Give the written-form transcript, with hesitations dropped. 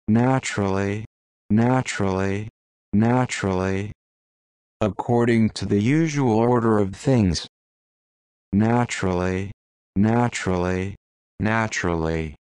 naturally, naturally, naturally, according to the usual order of things, naturally, naturally, naturally.